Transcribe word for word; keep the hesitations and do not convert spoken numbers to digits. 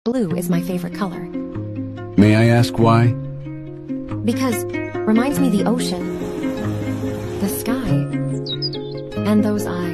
Blue is my favorite color. May I ask why? Because reminds me the ocean, the sky, and those eyes.